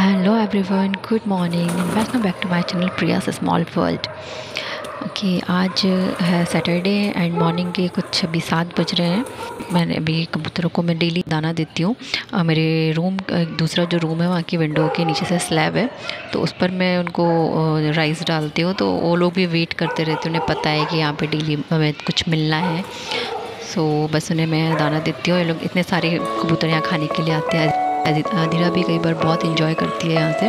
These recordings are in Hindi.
Hello everyone, good morning and welcome back to my channel Priya's small world. Okay, आज है सैटरडे एंड मॉर्निंग के कुछ अभी 7 बज रहे हैं। मैंने अभी कबूतरों को मैं डेली दाना देती हूँ। मेरे रूम दूसरा जो रूम है वहाँ की विंडो के नीचे से स्लैब है, तो उस पर मैं उनको राइस डालती हूँ। तो वो लोग भी वेट करते रहते हैं, उन्हें पता है कि यहाँ पे डेली हमें कुछ मिलना है। सो बस उन्हें मैं दाना देती हूँ। ये लोग इतने सारे कबूतर यहाँ खाने के लिए आते हैं। अधीरा भी कई बार बहुत इंजॉय करती है यहाँ से।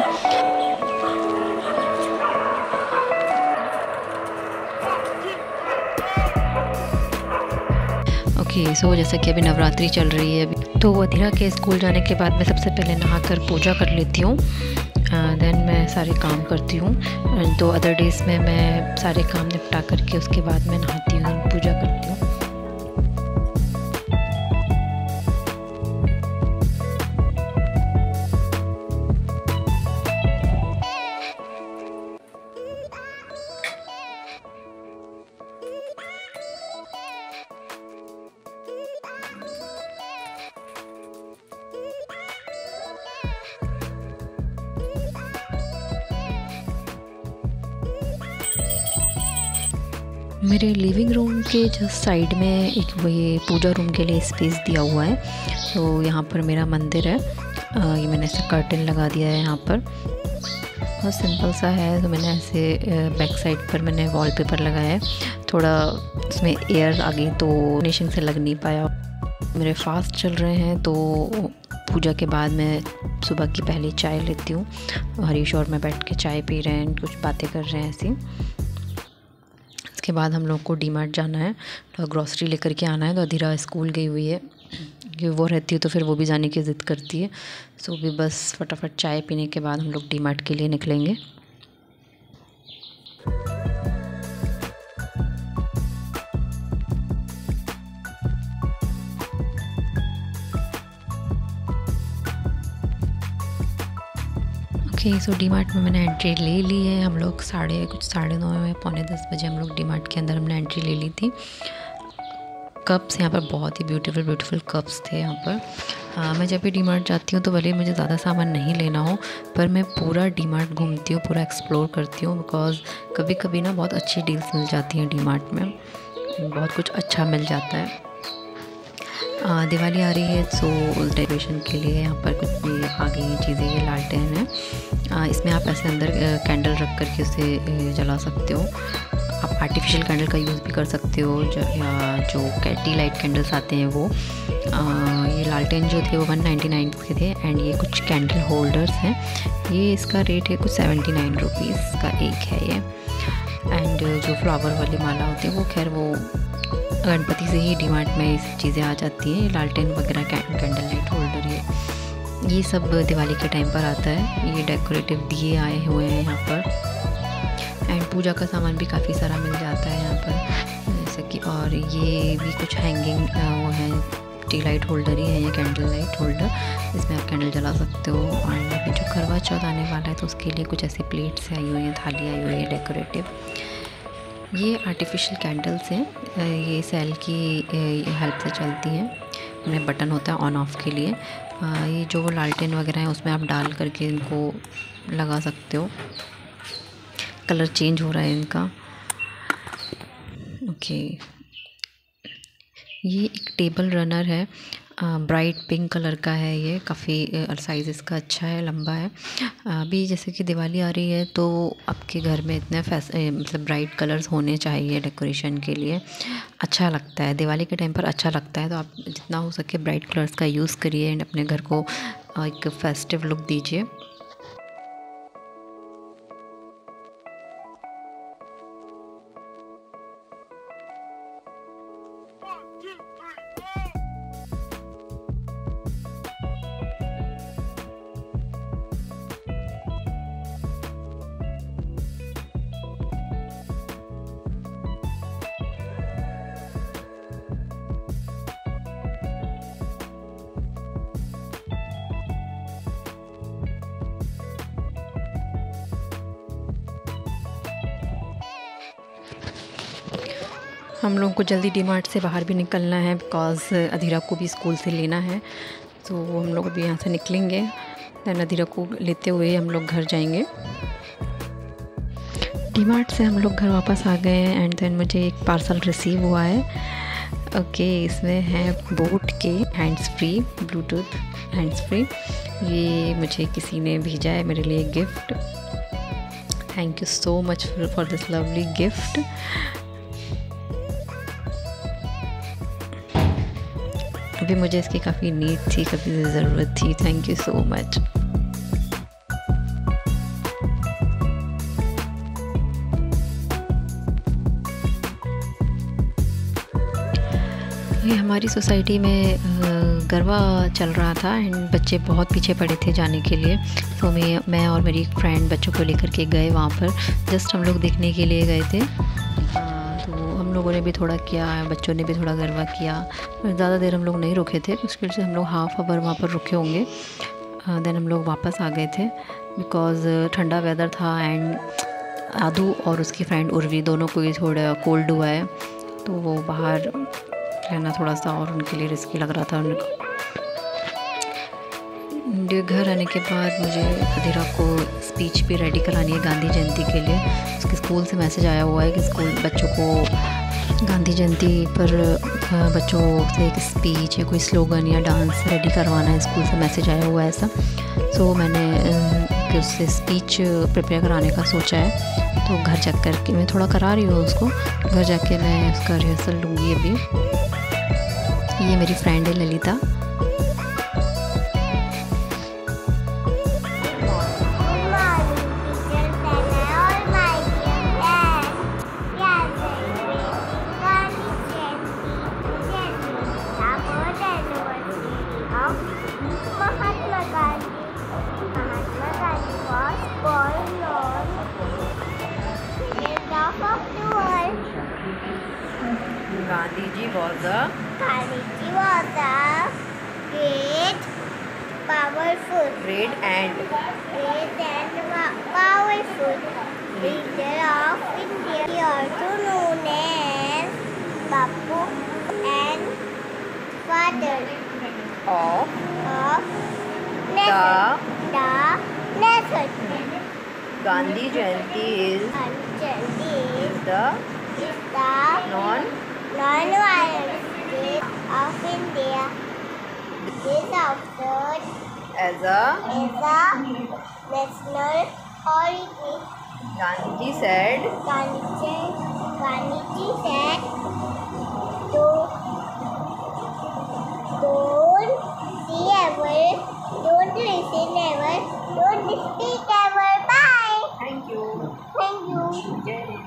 ओके, सो जैसा कि अभी नवरात्रि चल रही है अभी, तो अधीरा के स्कूल जाने के बाद मैं सबसे पहले नहाकर पूजा कर लेती हूँ। देन मैं सारे काम करती हूँ। तो अदर डेज़ में मैं सारे काम निपटा करके उसके बाद मैं नहाती हूँ, पूजा करती हूँ। मेरे लिविंग रूम के जस्ट साइड में एक वो ये पूजा रूम के लिए स्पेस दिया हुआ है। तो यहाँ पर मेरा मंदिर है। ये मैंने ऐसा कर्टन लगा दिया है यहाँ पर, बहुत सिंपल सा है। तो मैंने ऐसे बैक साइड पर मैंने वॉलपेपर लगाया है। थोड़ा उसमें एयर आ गई तो फिनिशिंग से लग नहीं पाया। मेरे फास्ट चल रहे हैं, तो पूजा के बाद मैं सुबह की पहली चाय लेती हूँ। हरीश और मैं बैठ के चाय पी रहे हैं, कुछ बातें कर रहे हैं ऐसी। इसके बाद हम लोग को डीमार्ट जाना है, तो ग्रॉसरी लेकर के आना है। तो अधीरा स्कूल गई हुई है, क्योंकि वो रहती है तो फिर वो भी जाने की ज़िद करती है। सो भी बस फटाफट चाय पीने के बाद हम लोग डीमार्ट के लिए निकलेंगे। ओके, सो डीमार्ट में मैंने एंट्री ले ली है। हम लोग कुछ साढ़े 9 या पौने 10 बजे हम लोग डीमार्ट के अंदर हमने एंट्री ले ली थी। कप्स यहाँ पर बहुत ही ब्यूटीफुल कप्स थे यहाँ पर। मैं जब भी डीमार्ट जाती हूँ तो भले मुझे ज़्यादा सामान नहीं लेना हो, पर मैं पूरा डीमार्ट घूमती हूँ, पूरा एक्सप्लोर करती हूँ। बिकॉज़ कभी कभी ना बहुत अच्छी डील्स मिल जाती हैं डीमार्ट में, बहुत कुछ अच्छा मिल जाता है। दिवाली आ रही है, सो डेकोरेशन के लिए यहाँ पर कुछ भी आ गई हैं चीज़ें। ये लालटेन है, इसमें आप ऐसे अंदर कैंडल रख करके उसे जला सकते हो। आप आर्टिफिशियल कैंडल का यूज़ भी कर सकते हो, या जो टी लाइट कैंडल्स आते हैं वो। ये लालटेन जो थे वो 199 के थे। एंड ये कुछ कैंडल होल्डर्स हैं, ये इसका रेट है कुछ 79 रुपीज़ का एक है ये। एंड जो फ्लावर वाली माला होती है वो खैर वो गणपति से ही डीमार्ट में ये सब चीज़ें आ जाती हैं। लालटेन वगैरह कैंडल लाइट होल्डर ये सब दिवाली के टाइम पर आता है। ये डेकोरेटिव दिए आए हुए हैं यहाँ पर। एंड पूजा का सामान भी काफ़ी सारा मिल जाता है यहाँ पर, जैसे कि। और ये भी कुछ हैंगिंग वो है, टी लाइट होल्डर ही है ये, कैंडल लाइट होल्डर। इसमें आप कैंडल जला सकते हो। एंड अभी जो करवा चौथ आने वाला है तो उसके लिए कुछ ऐसे प्लेट्स आई हुई हैं, थाली आई हुई है डेकोरेटिव। ये आर्टिफिशियल कैंडल्स हैं, ये सेल की हेल्प से चलती हैं। इनमें बटन होता है ऑन ऑफ के लिए। ये जो लालटेन वगैरह हैं उसमें आप डाल करके इनको लगा सकते हो। कलर चेंज हो रहा है इनका। ओके, ये एक टेबल रनर है, ब्राइट पिंक कलर का है। ये काफ़ी साइज़ इसका अच्छा है, लंबा है। अभी जैसे कि दिवाली आ रही है, तो आपके घर में इतने मतलब ब्राइट कलर्स होने चाहिए डेकोरेशन के लिए। अच्छा लगता है दिवाली के टाइम पर, अच्छा लगता है। तो आप जितना हो सके ब्राइट कलर्स का यूज़ करिए एंड अपने घर को एक फेस्टिव लुक दीजिए। हम लोगों को जल्दी डीमार्ट से बाहर भी निकलना है, बिकॉज़ अधीरा को भी स्कूल से लेना है। तो हम लोग अभी यहाँ से निकलेंगे। देन अधीरा को लेते हुए हम लोग घर जाएंगे। डीमार्ट से हम लोग घर वापस आ गए हैं एंड देन मुझे एक पार्सल रिसीव हुआ है। ओके, इसमें है बोट के hands free, bluetooth hands free. ये मुझे किसी ने भेजा है मेरे लिए gift. Thank you so much for this lovely gift. अभी मुझे इसकी काफ़ी नीड थी, काफ़ी ज़रूरत थी। Thank you so much. ये हमारी सोसाइटी में गरबा चल रहा था एंड बच्चे बहुत पीछे पड़े थे जाने के लिए। तो मैं और मेरी एक फ्रेंड बच्चों को लेकर के गए वहाँ पर। जस्ट हम लोग देखने के लिए गए थे। तो हम लोगों ने भी थोड़ा किया, बच्चों ने भी थोड़ा गरबा किया। ज़्यादा देर हम लोग नहीं रुके थे, मुश्किल से हम लोग हाफ आवर वहाँ पर रुके होंगे। देन हम लोग वापस आ गए थे बिकॉज़ ठंडा वेदर था एंड आदू और उसकी फ्रेंड उर्वी दोनों को ही थोड़ा कोल्ड हुआ है, तो वो बाहर रहना थोड़ा सा और उनके लिए रिस्की लग रहा था उनको। घर आने के बाद मुझे अधीरा को स्पीच भी रेडी करानी है गांधी जयंती के लिए। उसके स्कूल से मैसेज आया हुआ है कि स्कूल बच्चों को गांधी जयंती पर बच्चों से एक स्पीच या कोई स्लोगन या डांस रेडी करवाना है, स्कूल से मैसेज आया हुआ है ऐसा। सो मैंने उससे स्पीच प्रिपेयर कराने का सोचा है। तो घर जा कर के मैं थोड़ा करा रही हूँ उसको, घर जाके मैं उसका रिहर्सल लूँगी अभी। ये मेरी फ्रेंड है Lalita. Gandhiji was a great and powerful leader of India. He also known as Bapu and father of the nation. Gandhi Jayanti is the non-violent day of India. It is observed as a national holiday. Gandhiji said, don't listen ever, don't speak ever. Bye. Thank you.